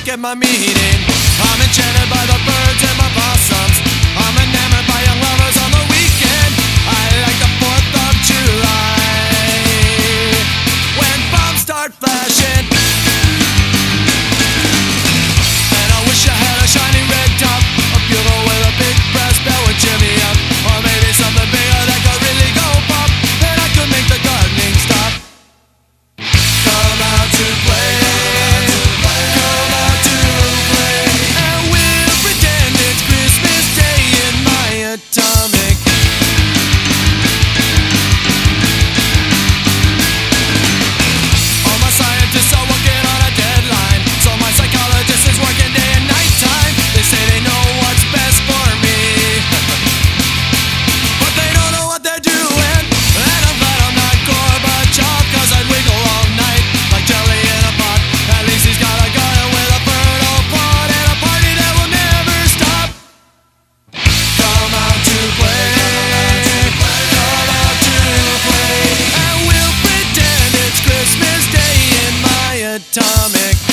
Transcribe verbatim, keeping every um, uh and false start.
get my meaning. I'm enchanted by the birds and my possums. I'm enamored by young lovers on the weekend. I like the fourth of July when bombs start flashing. And I wish I had a shiny red top, a bugle with a big brass bell would cheer me up. Or maybe something bigger that could really go pop, and I could make the gardening stop. Come out to play, come out to play, and we'll pretend it's Christmas Day in my atomic. All my scientists are working on a deadline, so my psychologist is working day and night time. They say they know what's best for me, but they don't know what they're doing. And I'm glad I'm not Gorbachev, cause I'd wiggle all night like jelly in a pot. At least he's got a gun with a fertile plot and a party that will never stop. Come out to play, come out to play, and we'll pretend it's Christmas Day in my atomic.